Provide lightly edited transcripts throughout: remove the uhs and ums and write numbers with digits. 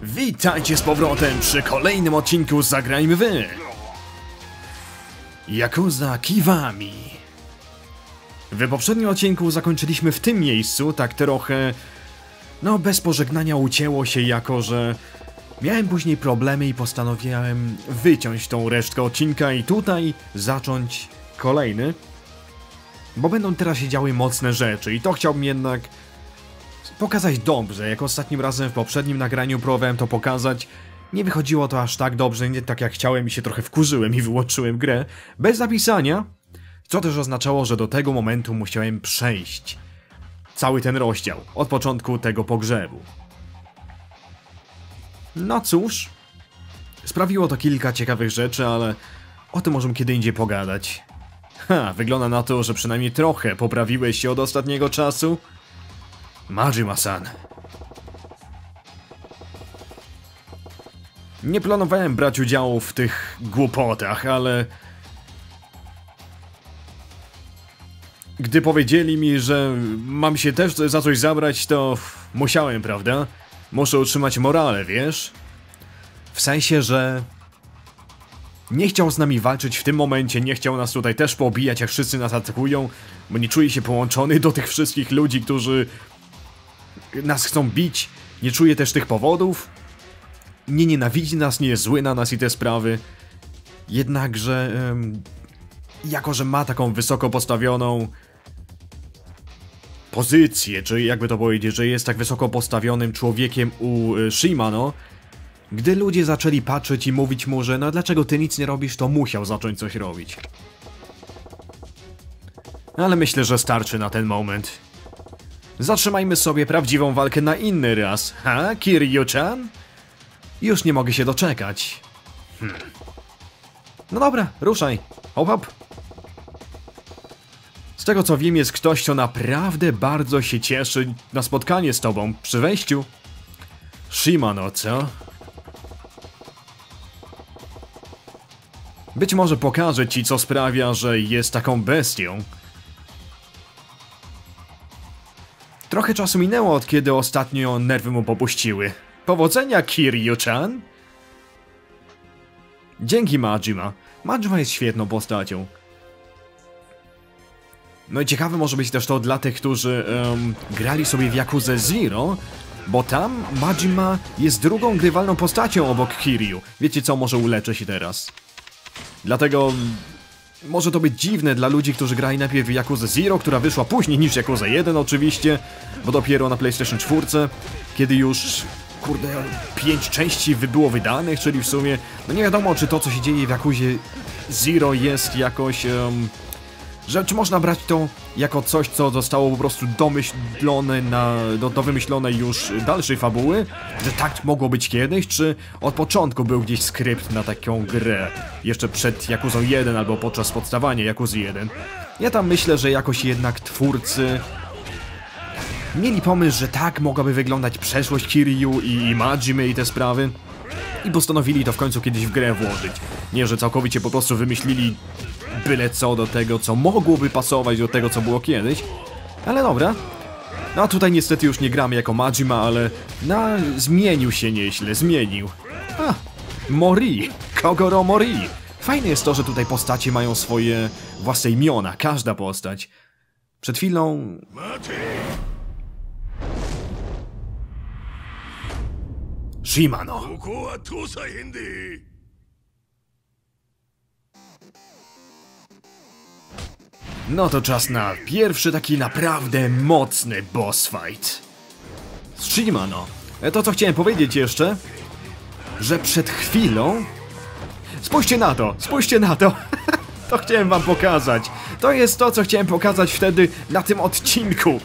Witajcie z powrotem przy kolejnym odcinku Zagrajmy w Yakuza Kiwami. W poprzednim odcinku zakończyliśmy w tym miejscu, tak trochę... No, bez pożegnania ucięło się, jako że... Miałem później problemy i postanowiłem wyciąć tą resztkę odcinka i tutaj zacząć kolejny. Bo będą teraz się działy mocne rzeczy i to chciałbym jednak pokazać dobrze. Jak ostatnim razem w poprzednim nagraniu próbowałem to pokazać, nie wychodziło to aż tak dobrze, nie tak jak chciałem i się trochę wkurzyłem i wyłączyłem grę bez zapisania, co też oznaczało, że do tego momentu musiałem przejść cały ten rozdział, od początku tego pogrzebu. No cóż, sprawiło to kilka ciekawych rzeczy, ale o tym możemy kiedy indziej pogadać. Wygląda na to, że przynajmniej trochę poprawiłeś się od ostatniego czasu. Majima-san. Nie planowałem brać udziału w tych głupotach, ale... Gdy powiedzieli mi, że mam się też za coś zabrać, to musiałem, prawda? Muszę utrzymać morale, wiesz? W sensie, że... Nie chciał z nami walczyć w tym momencie, nie chciał nas tutaj też pobijać, jak wszyscy nas atakują, bo nie czuję się połączony do tych wszystkich ludzi, którzy nas chcą bić. Nie czuję też tych powodów. Nie nienawidzi nas, nie jest zły na nas i te sprawy. Jednakże, jako że ma taką wysoko postawioną pozycję, czy jakby to powiedzieć, że jest tak wysoko postawionym człowiekiem u Shimano, gdy ludzie zaczęli patrzeć i mówić mu, że no dlaczego ty nic nie robisz, to musiał zacząć coś robić. Ale myślę, że starczy na ten moment. Zatrzymajmy sobie prawdziwą walkę na inny raz. Kiryu-chan? Już nie mogę się doczekać. No dobra, ruszaj. Hop, hop. Z tego co wiem, jest ktoś, kto naprawdę bardzo się cieszy na spotkanie z tobą przy wejściu. Shimano, co? Być może pokażę ci, co sprawia, że jest taką bestią. Trochę czasu minęło, od kiedy ostatnio nerwy mu popuściły. Powodzenia, Kiryu-chan! Dzięki, Majima. Majima jest świetną postacią. No i ciekawe może być też to dla tych, którzy grali sobie w Yakuzę Zero, bo tam Majima jest drugą grywalną postacią obok Kiryu. Wiecie co, może uleczę się teraz. Dlatego może to być dziwne dla ludzi, którzy grali najpierw w Yakuzę Zero, która wyszła później niż Yakuza 1 oczywiście, bo dopiero na PlayStation 4, kiedy już, kurde, 5 części było wydanych, czyli w sumie, no nie wiadomo, czy to, co się dzieje w Yakuzie Zero jest jakoś, że czy można brać to jako coś, co zostało po prostu domyślone do wymyślonej już dalszej fabuły, że tak mogło być kiedyś, czy od początku był gdzieś skrypt na taką grę, jeszcze przed Yakuzą 1 albo podczas podstawania Yakuzy 1. Ja tam myślę, że jakoś jednak twórcy mieli pomysł, że tak mogłaby wyglądać przeszłość Kiryu i Majimy i te sprawy i postanowili to w końcu kiedyś w grę włożyć. Nie, że całkowicie po prostu wymyślili byle co do tego, co mogłoby pasować do tego, co było kiedyś. Ale dobra. No a tutaj niestety już nie gramy jako Majima, ale... No, zmienił się nieźle, zmienił. Mori. Kogoro Mori. Fajne jest to, że tutaj postacie mają swoje własne imiona, każda postać. Przed chwilą... Shimano. No to czas na pierwszy taki naprawdę mocny boss fight. Shimano. To co chciałem powiedzieć jeszcze, że przed chwilą... Spójrzcie na to, spójrzcie na to. To chciałem wam pokazać. To jest to, co chciałem pokazać wtedy na tym odcinku.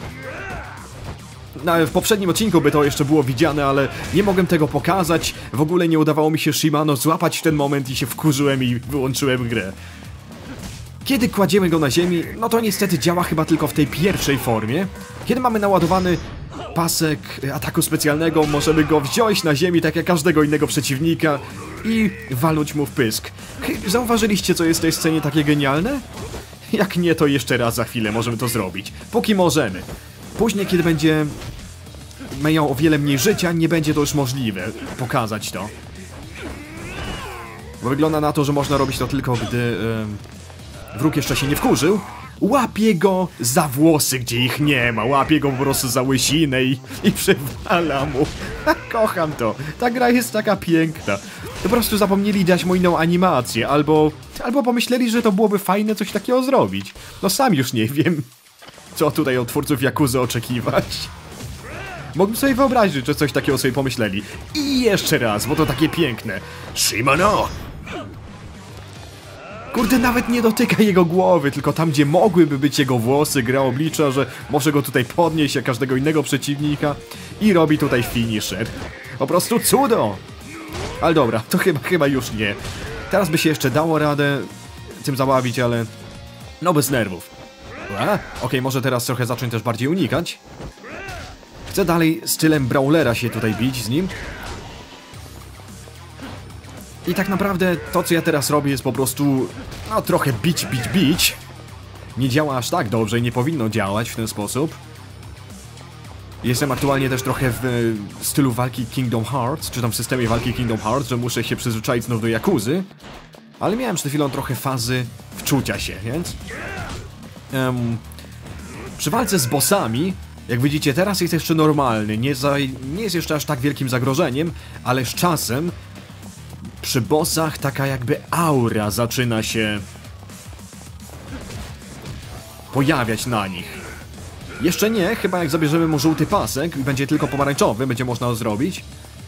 W poprzednim odcinku by to jeszcze było widziane, ale nie mogłem tego pokazać. W ogóle nie udawało mi się Shimano złapać w ten moment i się wkurzyłem i wyłączyłem grę. Kiedy kładziemy go na ziemi, no to niestety działa chyba tylko w tej pierwszej formie. Kiedy mamy naładowany pasek ataku specjalnego, możemy go wziąć na ziemi tak jak każdego innego przeciwnika i walnąć mu w pysk. Zauważyliście, co jest w tej scenie takie genialne? Jak nie, to jeszcze raz za chwilę możemy to zrobić. Póki możemy. Później, kiedy będzie mają o wiele mniej życia, nie będzie to już możliwe pokazać to. Bo wygląda na to, że można robić to tylko, gdy wróg jeszcze się nie wkurzył. Łapie go za włosy, gdzie ich nie ma. Łapie go po prostu za łysinę i przywala mu. Kocham to. Ta gra jest taka piękna. Po prostu zapomnieli dać mu inną animację, albo pomyśleli, że to byłoby fajne coś takiego zrobić. No sam już nie wiem, co tutaj od twórców Yakuzy oczekiwać. Mógłbym sobie wyobrazić, że coś takiego sobie pomyśleli. I jeszcze raz, bo to takie piękne. Shimano! Kurde, nawet nie dotyka jego głowy, tylko tam, gdzie mogłyby być jego włosy, gra oblicza, że może go tutaj podnieść jak każdego innego przeciwnika i robi tutaj finisher. Po prostu cudo! Ale dobra, to chyba już nie. Teraz by się jeszcze dało radę tym zabawić, ale no bez nerwów. Okej, może teraz trochę zacząć też bardziej unikać. Chcę dalej stylem brawlera się tutaj bić z nim. I tak naprawdę to, co ja teraz robię, jest po prostu no trochę bić. Nie działa aż tak dobrze i nie powinno działać w ten sposób. Jestem aktualnie też trochę w stylu walki Kingdom Hearts, czy tam w systemie walki Kingdom Hearts, że muszę się przyzwyczaić znów do Yakuzy. Ale miałem przed chwilą trochę fazy wczucia się, więc... przy walce z bossami, jak widzicie, teraz jest jeszcze normalny, nie jest jeszcze aż tak wielkim zagrożeniem, ale z czasem przy bossach taka jakby aura zaczyna się pojawiać na nich. Jeszcze nie, chyba jak zabierzemy mu żółty pasek i będzie tylko pomarańczowy, będzie można to zrobić.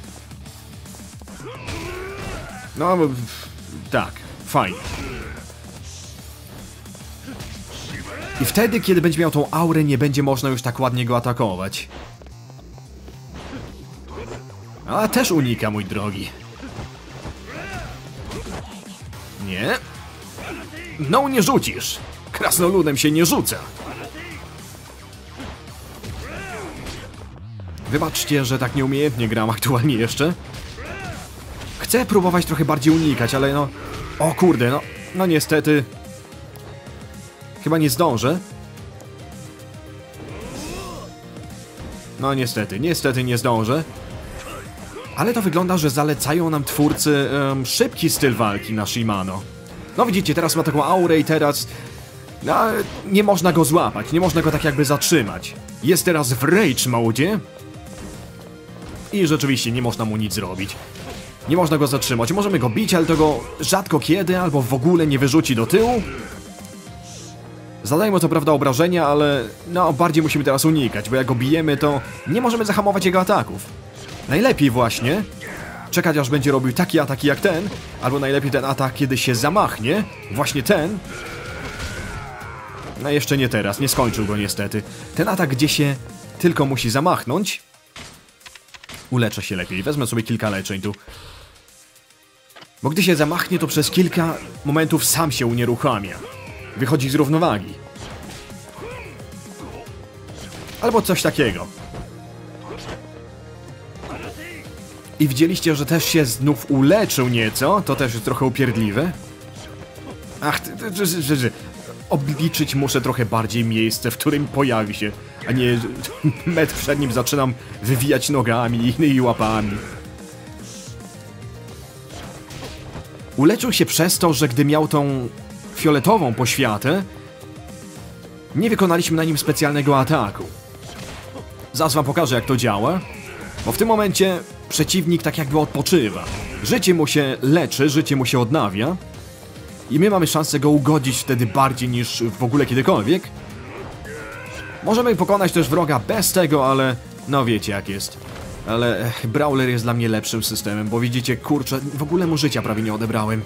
No, tak, fajnie. I wtedy, kiedy będzie miał tą aurę, nie będzie można już tak ładnie go atakować. A też unika, mój drogi. Nie? No, nie rzucisz. Krasnoludem się nie rzuca. Wybaczcie, że tak nieumiejętnie gram aktualnie jeszcze. Chcę próbować trochę bardziej unikać, ale no... O kurde, no niestety... Chyba nie zdążę. No niestety nie zdążę. Ale to wygląda, że zalecają nam twórcy szybki styl walki na Shimano. No widzicie, teraz ma taką aurę i teraz... No, nie można go złapać, nie można go tak jakby zatrzymać. Jest teraz w rage modzie. I rzeczywiście nie można mu nic zrobić. Nie można go zatrzymać. Możemy go bić, ale to go rzadko kiedy, albo w ogóle nie wyrzuci do tyłu. Zadajmy co prawda obrażenia, ale no bardziej musimy teraz unikać, bo jak go bijemy, to nie możemy zahamować jego ataków. Najlepiej właśnie czekać, aż będzie robił taki ataki jak ten, albo najlepiej ten atak, kiedy się zamachnie. Właśnie ten. No jeszcze nie teraz, nie skończył go niestety. Ten atak, gdzie się tylko musi zamachnąć. Uleczę się lepiej, wezmę sobie kilka leczeń tu. Bo gdy się zamachnie, to przez kilka momentów sam się unieruchamia. Wychodzi z równowagi. Albo coś takiego. I widzieliście, że też się znów uleczył nieco. To też jest trochę upierdliwe. Ach, obliczyć muszę trochę bardziej miejsce, w którym pojawi się, a nie metr przed nim zaczynam wywijać nogami i łapami. Uleczył się przez to, że gdy miał tą fioletową poświatę, nie wykonaliśmy na nim specjalnego ataku. Zaraz wam pokażę, jak to działa, bo w tym momencie przeciwnik tak jakby odpoczywa. Życie mu się leczy, życie mu się odnawia i my mamy szansę go ugodzić wtedy bardziej niż w ogóle kiedykolwiek. Możemy pokonać też wroga bez tego, ale no wiecie jak jest. Ale Brawler jest dla mnie lepszym systemem, bo widzicie, kurczę, w ogóle mu życia prawie nie odebrałem.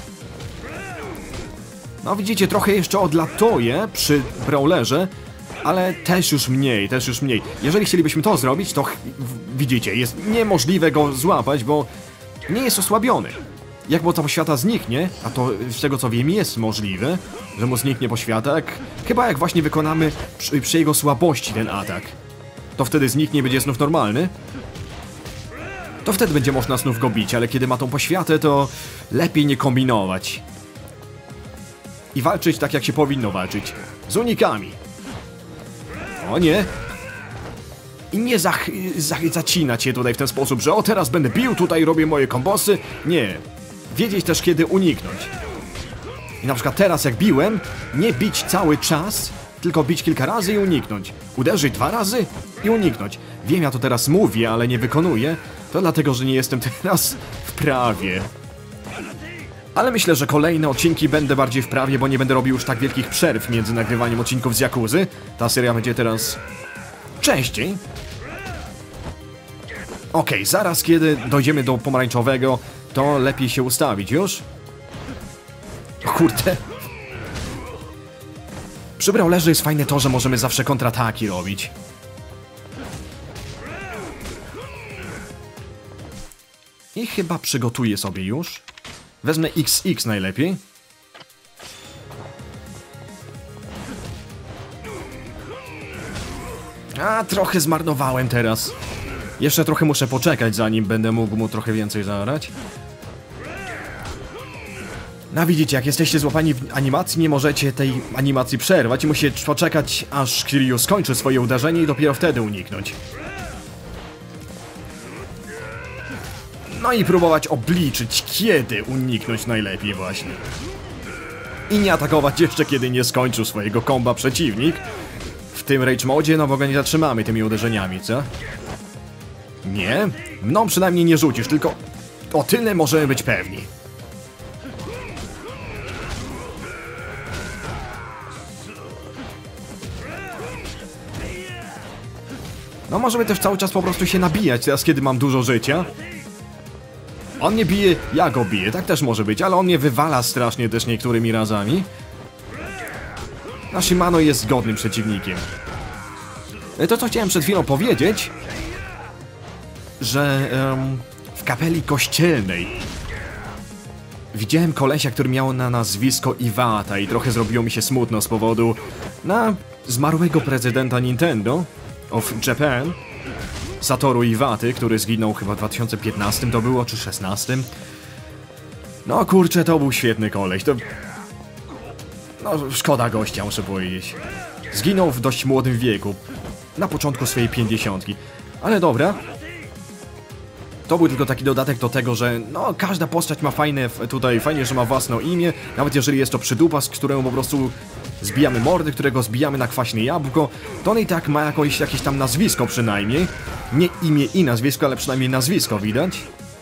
No widzicie, trochę jeszcze odlatuję przy Brawlerze, ale też już mniej. Jeżeli chcielibyśmy to zrobić, to widzicie, jest niemożliwe go złapać, bo nie jest osłabiony. Jak mu ta poświata zniknie, a to z tego co wiem jest możliwe, że mu zniknie poświata, chyba jak właśnie wykonamy przy jego słabości ten atak, to wtedy zniknie, będzie znów normalny. To wtedy będzie można znów go bić, ale kiedy ma tą poświatę, to lepiej nie kombinować. I walczyć tak, jak się powinno walczyć. Z unikami. O nie! I nie zacinać się tutaj w ten sposób, że o teraz będę bił, tutaj robię moje kombosy. Nie. Wiedzieć też kiedy uniknąć. I na przykład teraz jak biłem, nie bić cały czas, tylko bić kilka razy i uniknąć. Uderzyć 2 razy i uniknąć. Wiem, ja to teraz mówię, ale nie wykonuję. To dlatego, że nie jestem teraz w prawie. Ale myślę, że kolejne odcinki będę bardziej w prawie, bo nie będę robił już tak wielkich przerw między nagrywaniem odcinków z Yakuzy. Ta seria będzie teraz częściej. Okej, zaraz kiedy dojdziemy do pomarańczowego, to lepiej się ustawić już. O kurde. Przy brawlerze jest fajne to, że możemy zawsze kontrataki robić. I chyba przygotuję sobie już. Wezmę XX najlepiej. A, trochę zmarnowałem teraz. Jeszcze trochę muszę poczekać, zanim będę mógł mu trochę więcej zaorać. No widzicie, jak jesteście złapani w animacji, nie możecie tej animacji przerwać i musicie poczekać, aż Kiryu skończy swoje uderzenie i dopiero wtedy uniknąć. No i próbować obliczyć, kiedy uniknąć najlepiej właśnie. I nie atakować jeszcze, kiedy nie skończył swojego komba przeciwnik. W tym rage modzie, no bo go nie zatrzymamy tymi uderzeniami, co? Nie? No przynajmniej nie rzucisz, tylko o tyle możemy być pewni. No możemy też cały czas po prostu się nabijać teraz, kiedy mam dużo życia. On mnie bije, ja go biję, tak też może być, ale on mnie wywala strasznie też niektórymi razami. A Shimano jest godnym przeciwnikiem. To, co chciałem przed chwilą powiedzieć, że w kapeli kościelnej widziałem kolesia, który miał na nazwisko Iwata i trochę zrobiło mi się smutno z powodu zmarłego prezydenta Nintendo of Japan, Satoru Iwaty, który zginął chyba w 2015 to było, czy 16. No kurczę, to był świetny koleś, to... No, szkoda gościa, muszę powiedzieć. Zginął w dość młodym wieku, na początku swojej 50. Ale dobra. To był tylko taki dodatek do tego, że no, każda postać ma fajne, fajnie, że ma własne imię, nawet jeżeli jest to przydupas, któremu po prostu zbijamy mordy, którego zbijamy na kwaśne jabłko, to on i tak ma jakieś tam nazwisko przynajmniej. Nie imię i nazwisko, ale przynajmniej nazwisko widać.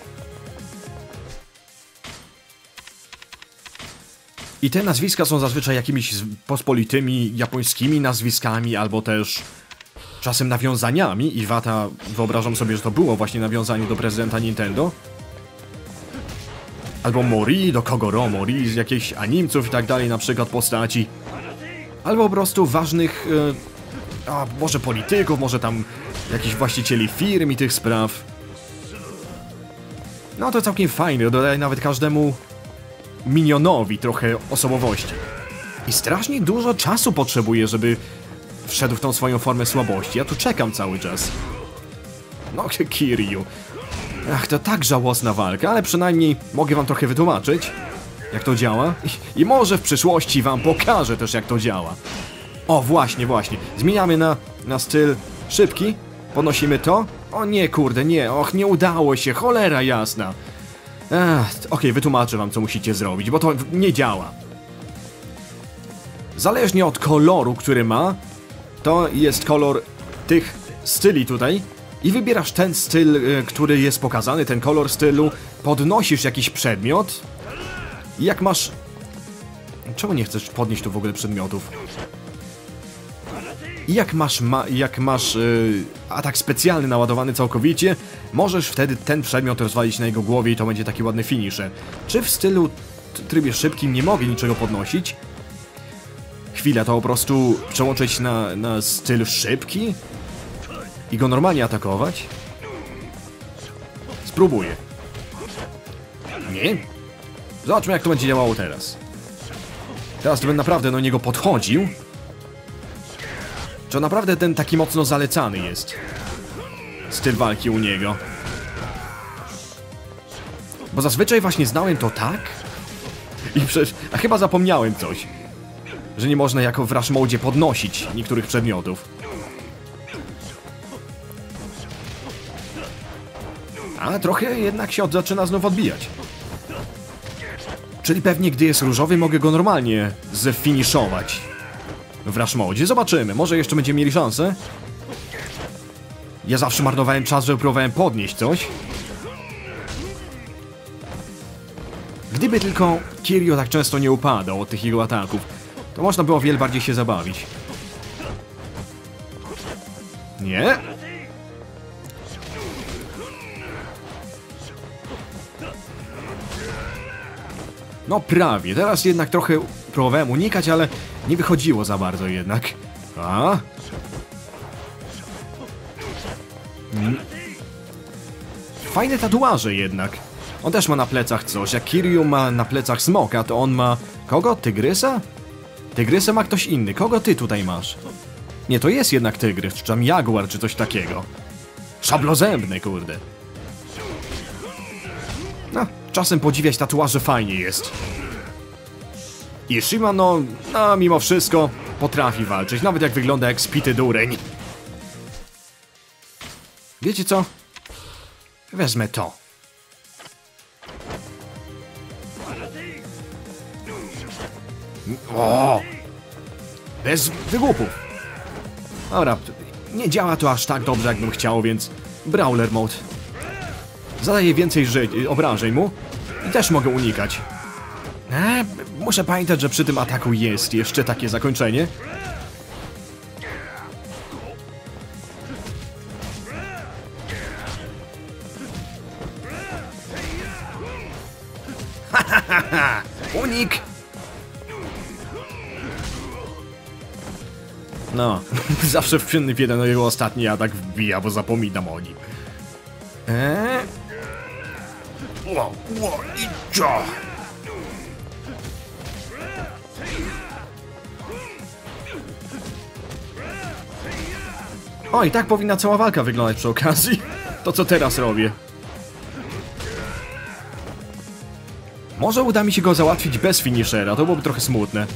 I te nazwiska są zazwyczaj jakimiś pospolitymi japońskimi nazwiskami, albo też czasem nawiązaniami. Iwata, wyobrażam sobie, że to było właśnie nawiązanie do prezydenta Nintendo. Albo Mori, do Kogoro Mori, z jakichś animców i tak dalej, na przykład postaci. Albo po prostu ważnych, może polityków, może tam jakichś właścicieli firm i tych spraw. No to całkiem fajne, dodaje nawet każdemu minionowi trochę osobowości. I strasznie dużo czasu potrzebuje, żeby wszedł w tą swoją formę słabości. Ja tu czekam cały czas. No, Kiryu. Ach, to tak żałosna walka, ale przynajmniej mogę wam trochę wytłumaczyć, jak to działa. I może w przyszłości wam pokażę też, jak to działa. O, właśnie. Zmieniamy na styl szybki. Podnosimy to. O nie, kurde, nie. Och, nie udało się. Cholera jasna. Okej, wytłumaczę wam, co musicie zrobić, bo to nie działa. Zależnie od koloru, który ma, to jest kolor tych styli tutaj. I wybierasz ten styl, który jest pokazany, ten kolor stylu. Podnosisz jakiś przedmiot. I jak masz... Czemu nie chcesz podnieść tu w ogóle przedmiotów? I jak masz atak specjalny naładowany całkowicie, możesz wtedy ten przedmiot rozwalić na jego głowie i to będzie taki ładny finisher. Czy w stylu trybie szybkim nie mogę niczego podnosić? Chwila, to po prostu przełączyć na styl szybki? I go normalnie atakować? Spróbuję. Nie? Zobaczmy, jak to będzie działało teraz. Teraz to będę naprawdę do niego podchodził. Czy naprawdę ten taki mocno zalecany jest styl walki u niego? Bo zazwyczaj właśnie znałem to tak. I przecież... A chyba zapomniałem coś. Że nie można jako w rush mode podnosić niektórych przedmiotów. A trochę jednak się zaczyna znów odbijać. Czyli pewnie gdy jest różowy, mogę go normalnie zfiniszować. W Rush Modzie. Zobaczymy, może jeszcze będziemy mieli szansę. Ja zawsze marnowałem czas, żeby próbowałem podnieść coś. Gdyby tylko Kiryu tak często nie upadał od tych jego ataków, to można było o wiele bardziej się zabawić. Nie? No prawie, teraz jednak trochę próbowałem unikać, ale nie wychodziło za bardzo jednak. A? Fajne tatuaże jednak. On też ma na plecach coś. Jak Kiryu ma na plecach smoka, to on ma... Kogo? Tygrysa? Tygrysa ma ktoś inny. Kogo ty tutaj masz? Nie, to jest jednak tygrys, czy tam jaguar, czy coś takiego. Szablozębny, kurde. No, czasem podziwiać tatuaże fajnie jest. I Shima, no, mimo wszystko potrafi walczyć, nawet jak wygląda jak spity dureń. Wiecie co? Wezmę to. O! Bez wygłupów. Dobra, nie działa to aż tak dobrze, jakbym chciał, więc Brawler Mode. Zadaję więcej obrażeń mu i też mogę unikać. Muszę pamiętać, że przy tym ataku jest jeszcze takie zakończenie. Unik! No, zawsze w jeden jego ostatni atak wbija, bo zapominam o nim. I co? O, i tak powinna cała walka wyglądać przy okazji. To co teraz robię. Może uda mi się go załatwić bez finishera, to byłoby trochę smutne.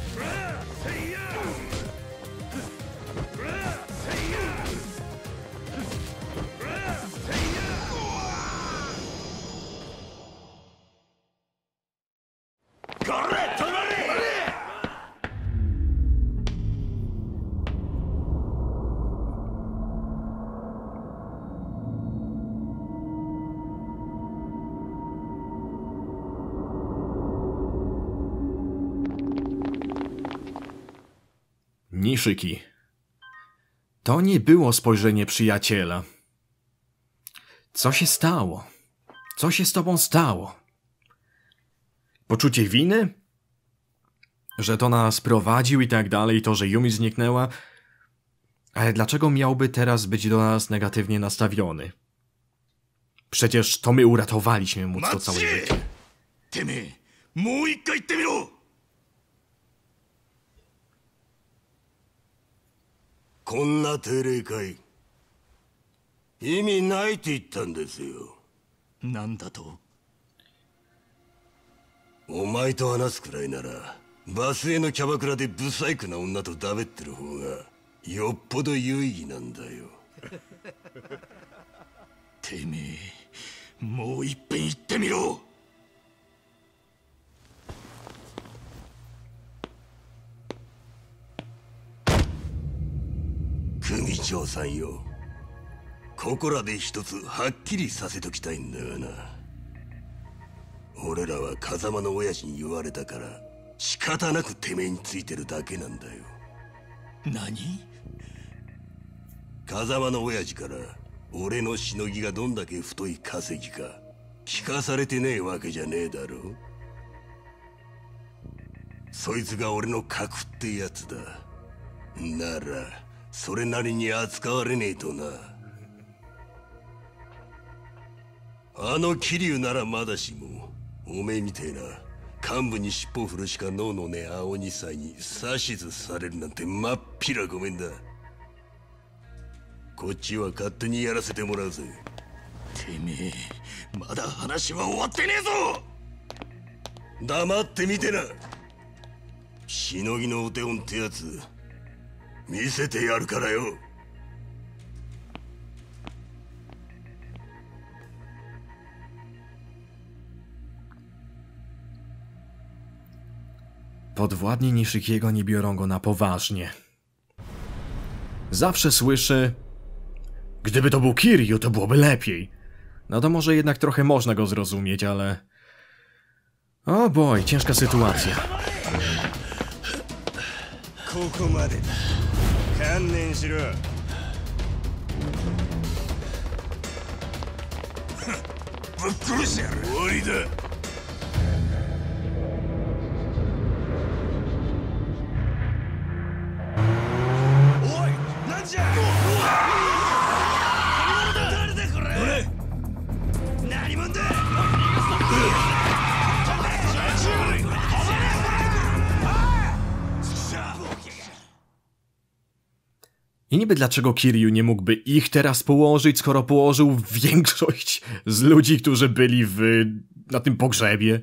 Niszyki. To nie było spojrzenie przyjaciela. Co się stało? Co się z tobą stało? Poczucie winy? Że to nas prowadził i tak dalej, to, że Yumi zniknęła? Ale dlaczego miałby teraz być do nas negatywnie nastawiony? Przecież to my uratowaliśmy mu to całe życie. podwładni Nishikiego nie biorą go na poważnie. Zawsze słyszy: gdyby to był Kiryu, to byłoby lepiej. No to może jednak trochę można go zrozumieć, ale... O boj, ciężka sytuacja. I niby dlaczego Kiryu nie mógłby ich teraz położyć, skoro położył większość z ludzi, którzy byli na tym pogrzebie?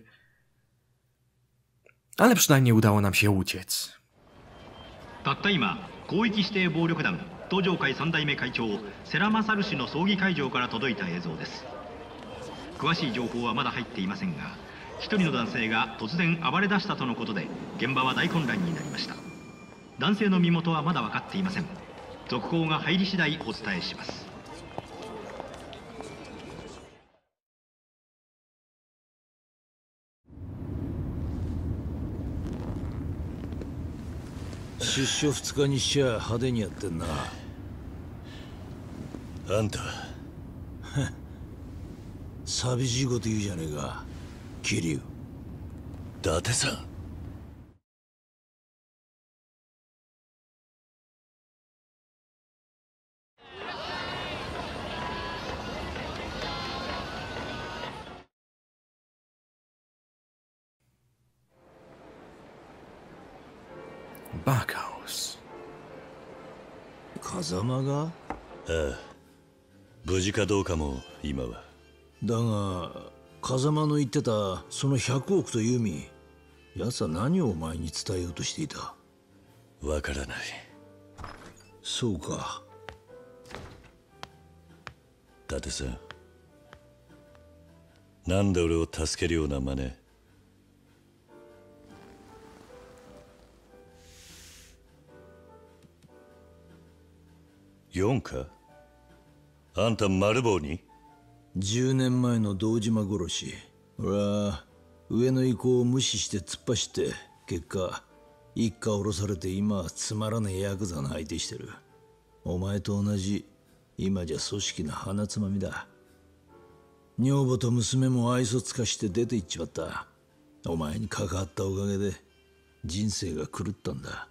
Ale przynajmniej udało nam się uciec. たった今、広域指定暴力団東上会3代目会長世良勝氏の葬儀会場から届いた映像です。詳しい情報はまだ入っていませんが、一人の男性が突然暴れ出したとのことで、現場は大混乱になりました。男性の身元はまだ分かっていません。続報が入り次第お伝えします。 出所2日にしちゃ派手にやってんな。 あんた寂しいこと言うじゃねえか、桐生。 伊達さん。 バカオス。 風間が？ ああ、無事かどうかも今は。 だが風間の言ってたその100億という意味、奴は何をお前に伝えようとしていた？ わからない。 そうか。 伊達さん、なんで俺を助けるような真似。4か？あんた丸棒に ？10年前の堂島殺し、俺は上の意向を無視して突っ走って、結果一家降ろされて今はつまらねえヤクザの相手してる。お前と同じ今じゃ組織の鼻つまみだ。女房と娘も愛想つかして出て行っちまった。お前に関わったおかげで人生が狂ったんだ。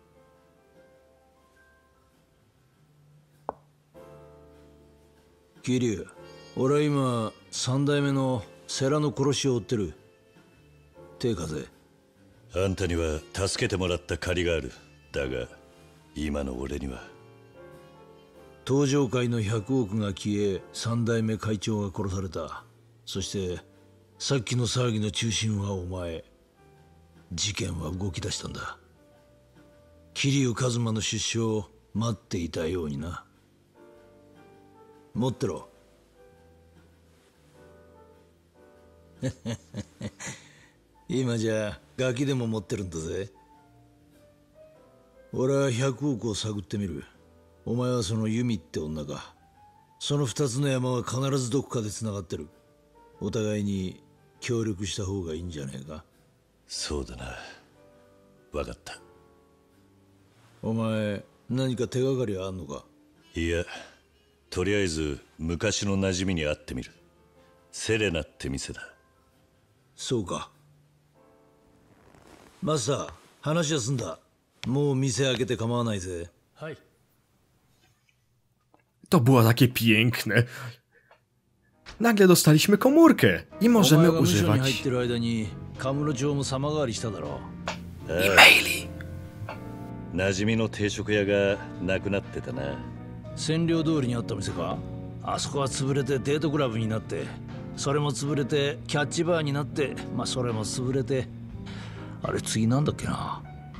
桐生、俺は今3代目の世良の殺しを追ってる。手風。 あんたには助けてもらった借りがある。だが今の俺には。 東上会の100億が消え、3代目会長が殺された。そしてさっきの騒ぎの中心はお前。事件は動き出したんだ。桐生一馬の出所を待っていたようにな。持ってろ。今じゃガキでも持ってるんだぜ。俺は100億を探ってみる。お前はそのユミって女か。その2つの山は必ずどこかでつながってる。お互いに協力した方がいいんじゃねえか。 そうだな。分かった。 お前何か手がかりはあんのか？ いや、とりあえず昔の馴染みに会ってみる。セレナって店だ。 そうか。マスター、話は済んだ。もう店開けて構わないぜ。 はい。 To było takie piękne. Nagle dostaliśmy komórkę i możemy używać e-maili. 馴染みの定食屋がなくなってたな。 占領通りにあった店か？あそこは潰れてデートクラブになって、それも潰れてキャッチバーになって、まあそれも潰れて、あれ次なんだっけな。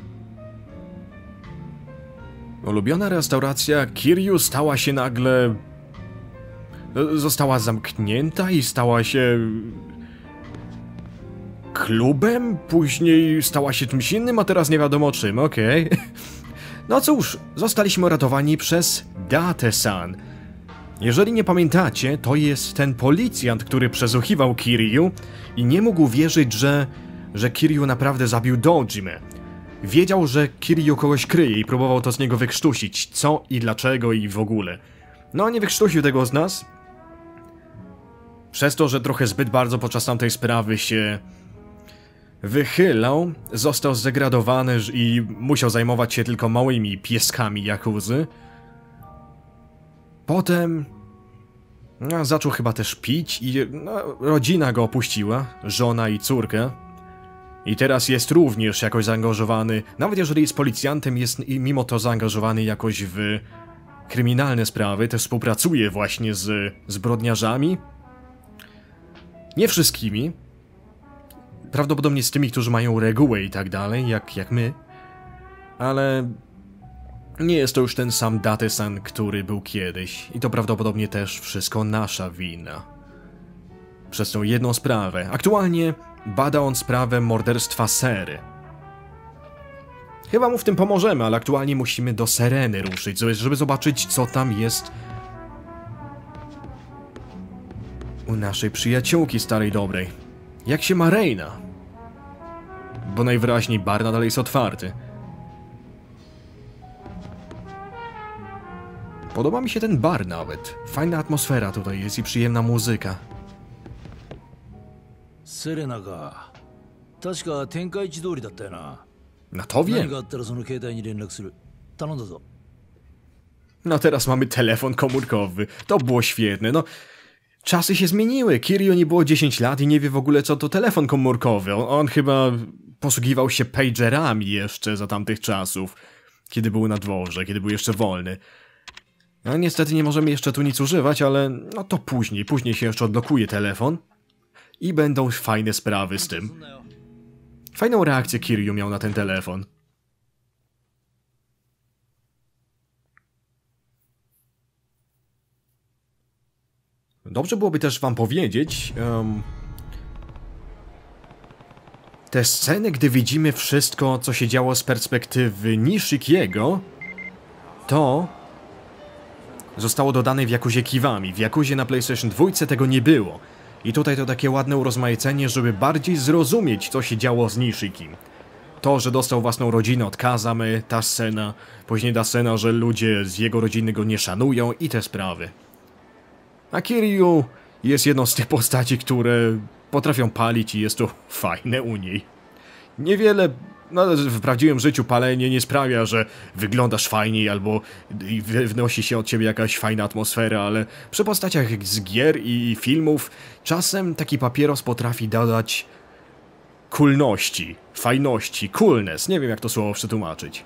Ulubiona restauracja Kiryu stała się nagle... Została zamknięta i stała się... klubem, później stała się czymś innym, a teraz nie wiadomo czym, okej. No cóż, zostaliśmy uratowani przez Date-san. Jeżeli nie pamiętacie, to jest ten policjant, który przesłuchiwał Kiryu i nie mógł wierzyć, że Kiryu naprawdę zabił Dojimę. Wiedział, że Kiryu kogoś kryje i próbował to z niego wykrztusić, co i dlaczego i w ogóle. No, nie wykrztusił tego z nas. Przez to, że trochę zbyt bardzo podczas tamtej sprawy się wychylał, został zdegradowany i musiał zajmować się tylko małymi pieskami Jakuzy. Potem zaczął chyba też pić i rodzina go opuściła, żona i córkę. I teraz jest również jakoś zaangażowany, nawet jeżeli jest policjantem, jest i mimo to zaangażowany jakoś w kryminalne sprawy, też współpracuje właśnie z zbrodniarzami. Nie wszystkimi. Prawdopodobnie z tymi, którzy mają regułę i tak dalej, jak my. Ale nie jest to już ten sam Date-san, który był kiedyś. I to prawdopodobnie też wszystko nasza wina. Przez tą jedną sprawę. Aktualnie bada on sprawę morderstwa Sery. Chyba mu w tym pomożemy, ale aktualnie musimy do Sereny ruszyć, żeby zobaczyć, co tam jest u naszej przyjaciółki starej dobrej. Jak się ma Reina? Bo najwyraźniej bar nadal jest otwarty. Podoba mi się ten bar nawet. Fajna atmosfera tutaj jest i przyjemna muzyka. セレナか。確か天下一通りだったよな。 No to 何 wiem. かあったらその携帯に連絡する。頼んだぞ。 No teraz mamy telefon komórkowy. To było świetne, no. Czasy się zmieniły. Kiryu nie było 10 lat i nie wie w ogóle, co to telefon komórkowy. On chyba posługiwał się pagerami jeszcze za tamtych czasów. Kiedy był na dworze, kiedy był jeszcze wolny. No niestety nie możemy jeszcze tu nic używać, ale no to później. Później się jeszcze odblokuje telefon. I będą fajne sprawy z tym. Fajną reakcję Kiryu miał na ten telefon. Dobrze byłoby też wam powiedzieć... te sceny, gdy widzimy wszystko, co się działo z perspektywy Nishikiego, to zostało dodane w Yakuzie Kiwami. W Yakuzie na PlayStation 2 tego nie było. I tutaj to takie ładne urozmaicenie, żeby bardziej zrozumieć, co się działo z Nishikim. To, że dostał własną rodzinę od Kazamy, ta scena, później ta scena, że ludzie z jego rodziny go nie szanują i te sprawy. A Kiryu jest jedną z tych postaci, które potrafią palić i jest to fajne u niej. Niewiele, no w prawdziwym życiu palenie nie sprawia, że wyglądasz fajniej albo wnosi się od ciebie jakaś fajna atmosfera, ale przy postaciach z gier i filmów czasem taki papieros potrafi dodać coolności, fajności, coolness, nie wiem jak to słowo przetłumaczyć.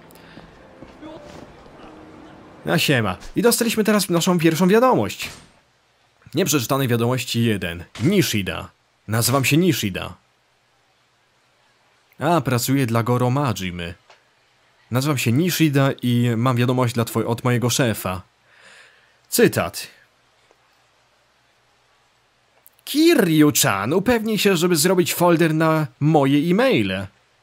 A siema. I dostaliśmy teraz naszą pierwszą wiadomość. Nieprzeczytanej wiadomości 1. Nishida. Nazywam się Nishida. A, pracuję dla Goro Majimy. Nazywam się Nishida i mam wiadomość od mojego szefa. Cytat. Kiryu-chan, upewnij się, żeby zrobić folder na moje e-maile.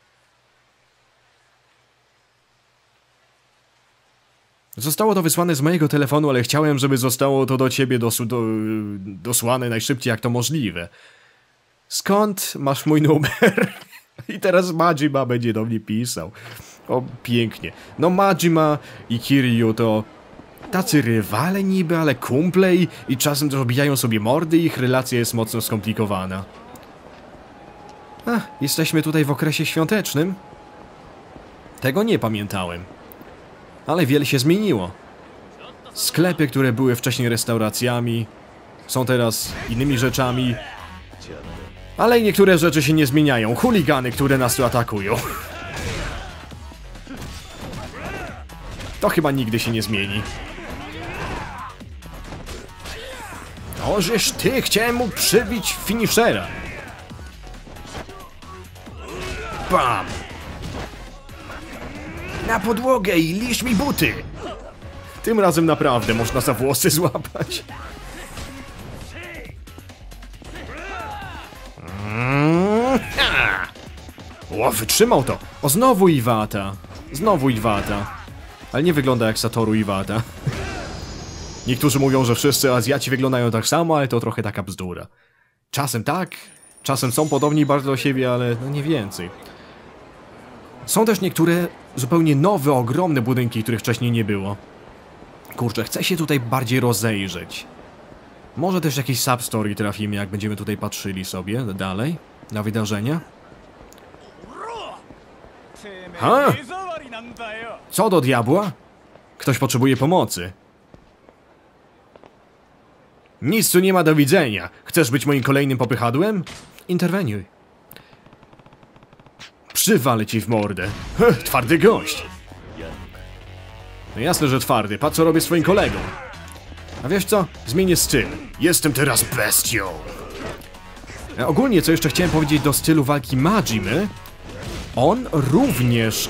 Zostało to wysłane z mojego telefonu, ale chciałem, żeby zostało to do ciebie dosłane najszybciej jak to możliwe. Skąd masz mój numer? I teraz Majima będzie do mnie pisał. O, pięknie. No Majima i Kiryu to tacy rywale niby, ale kumple i czasem też obijają sobie mordy i ich relacja jest mocno skomplikowana. Jesteśmy tutaj w okresie świątecznym? Tego nie pamiętałem. Ale wiele się zmieniło. Sklepy, które były wcześniej restauracjami, są teraz innymi rzeczami. Ale niektóre rzeczy się nie zmieniają. Chuligany, które nas tu atakują. To chyba nigdy się nie zmieni. O, żeż ty, chciałem mu przybić finishera. Bam! Na podłogę i lisz mi buty! Tym razem naprawdę można za włosy złapać. O, wytrzymał to! O, znowu Iwata. Znowu Iwata. Ale nie wygląda jak Satoru Iwata. Niektórzy mówią, że wszyscy Azjaci wyglądają tak samo, ale to trochę taka bzdura. Czasem tak, czasem są podobni bardzo do siebie, ale no nie więcej. Są też niektóre zupełnie nowe, ogromne budynki, których wcześniej nie było. Kurczę, chcę się tutaj bardziej rozejrzeć. Może też jakiś substory trafimy, jak będziemy tutaj patrzyli sobie dalej na wydarzenia. Ha? Co do diabła? Ktoś potrzebuje pomocy. Nic tu nie ma do widzenia. Chcesz być moim kolejnym popychadłem? Interweniuj. Przywalę ci w mordę. Twardy gość. No jasne, że twardy. Patrz, co robię swoim kolegą. A wiesz co? Zmienię styl. Jestem teraz bestią. Ogólnie, co jeszcze chciałem powiedzieć do stylu walki Majimy. On również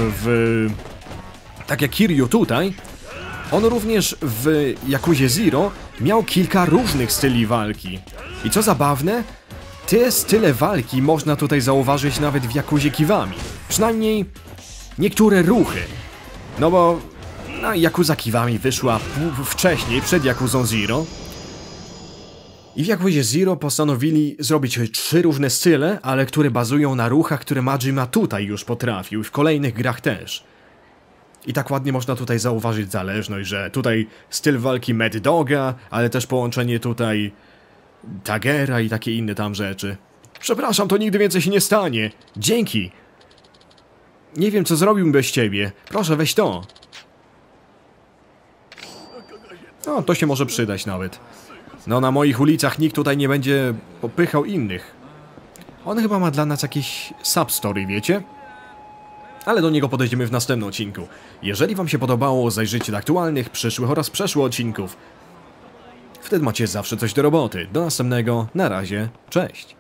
tak jak Kiryu tutaj, on również w Yakuzie Zero miał kilka różnych styli walki. I co zabawne, te style walki można tutaj zauważyć nawet w Yakuzie Kiwami. Przynajmniej niektóre ruchy. No bo Yakuza Kiwami wyszła wcześniej, przed Yakuzą Zero. I w Yakuzie Zero postanowili zrobić 3 różne style, ale które bazują na ruchach, które Majima tutaj już potrafił, w kolejnych grach też. I tak ładnie można tutaj zauważyć zależność, że tutaj styl walki Mad Doga, ale też połączenie tutaj Tagera i takie inne tam rzeczy. Przepraszam, to nigdy więcej się nie stanie. Dzięki. Nie wiem, co zrobiłbym bez ciebie. Proszę, weź to. No, to się może przydać nawet. No, na moich ulicach nikt tutaj nie będzie popychał innych. On chyba ma dla nas jakiś substory, wiecie? Ale do niego podejdziemy w następnym odcinku. Jeżeli wam się podobało, zajrzyjcie do aktualnych, przyszłych oraz przeszłych odcinków. Wtedy macie zawsze coś do roboty. Do następnego. Na razie. Cześć.